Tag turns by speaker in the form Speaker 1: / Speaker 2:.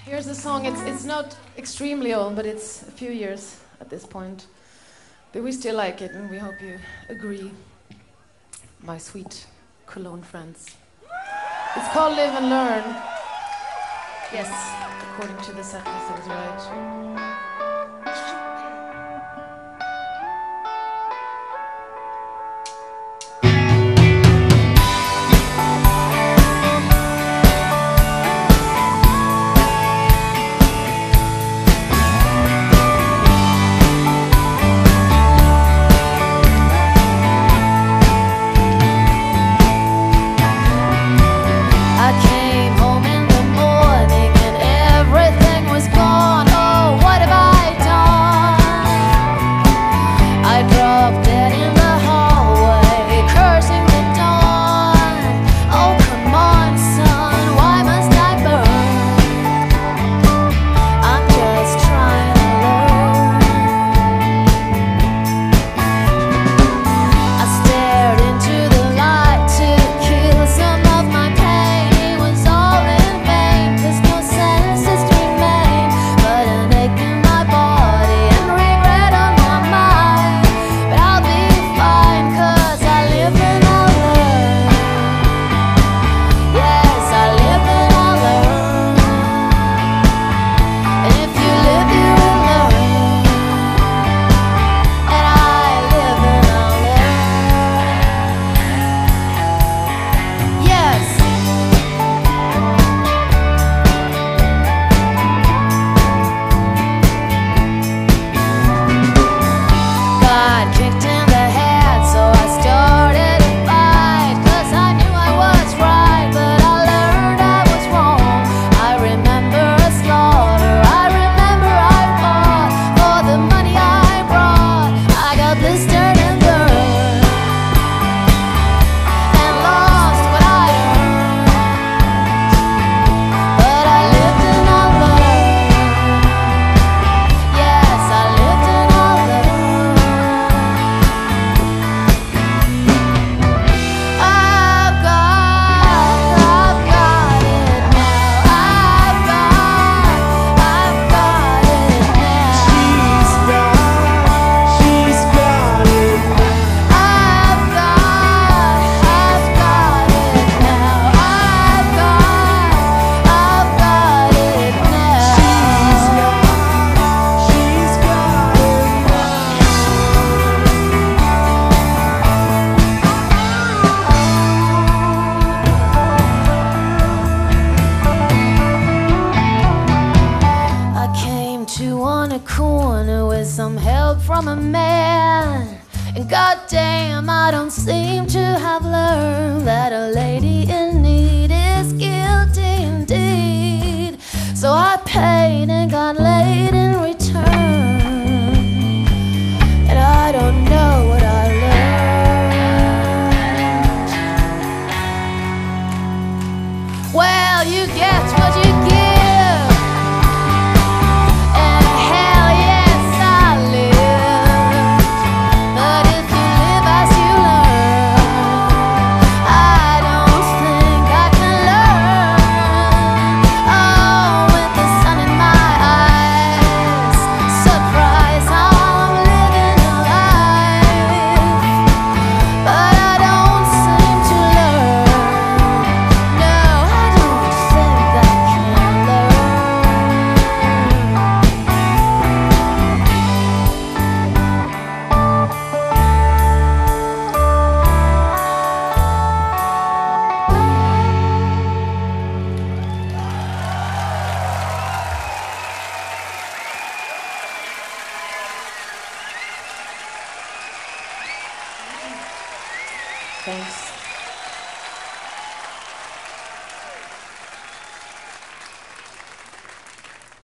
Speaker 1: Here's the song. It's not extremely old, but it's a few years at this point. But we still like it, and we hope you agree, my sweet Cologne friends. It's called Live and Learn. Yes, according to the set list, I was right.
Speaker 2: Corner with some help from a man, and goddamn, I don't seem to have learned that a lady in need is guilty indeed. So I paid and got laid in return, and I don't know what I learned. Well, you get what you give.
Speaker 1: Thanks.